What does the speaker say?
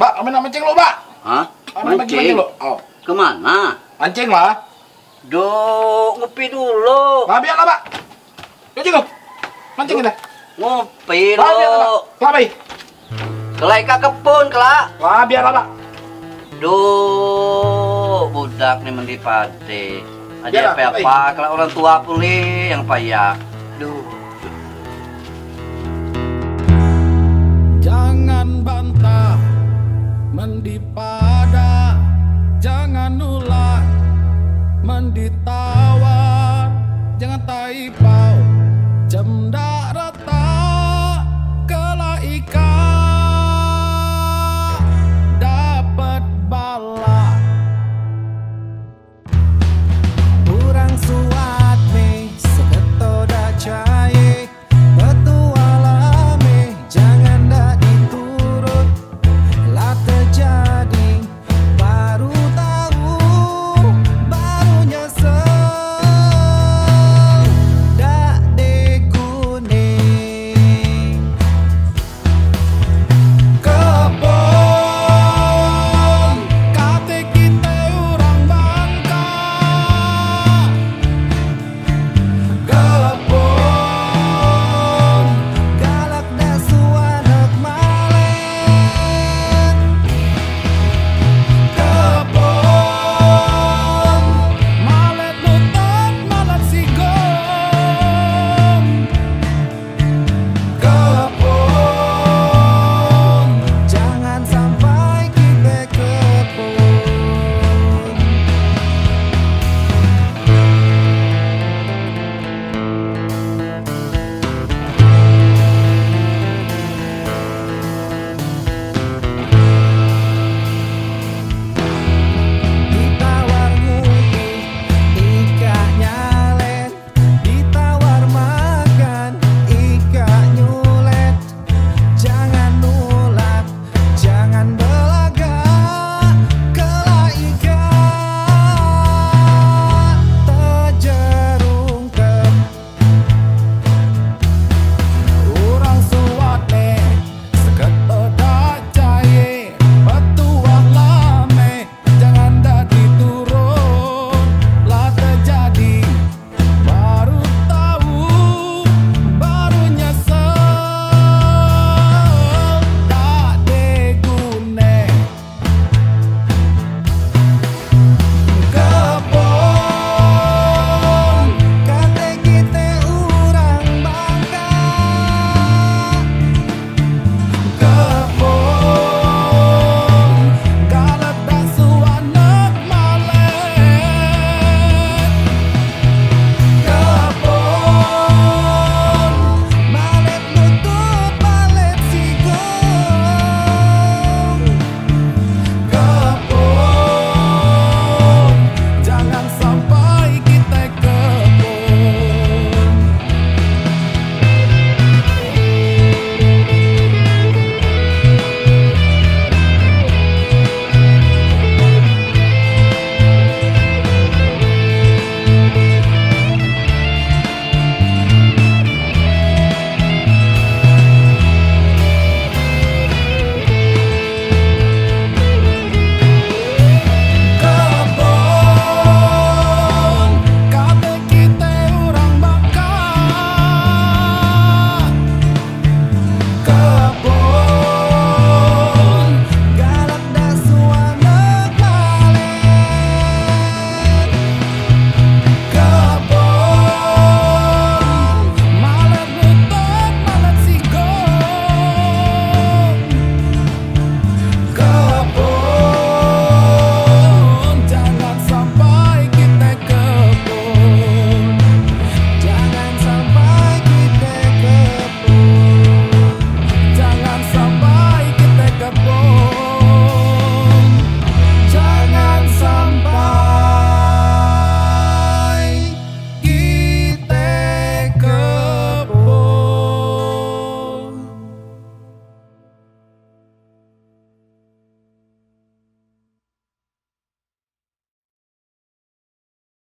Pak, kami nak mancing lo, Pak. Hah? Kami mancing lo. Oh. Kemana? Mancing lah. Duh, ngopi dulu. Lah biar lah, Pak. Mancing lo. Mancing kita. Ngopi Lah biar lah, Pak. lo. Lah, Pak. Kelai ke kebun, kelak. Lah biar lah, Pak. Duh, budak nih mendipati. Biar Aja lah, apa kalau orang tua pulih yang payah. Duh. Jangan bantah mendipada, jangan ulah menditawar, jangan taipa.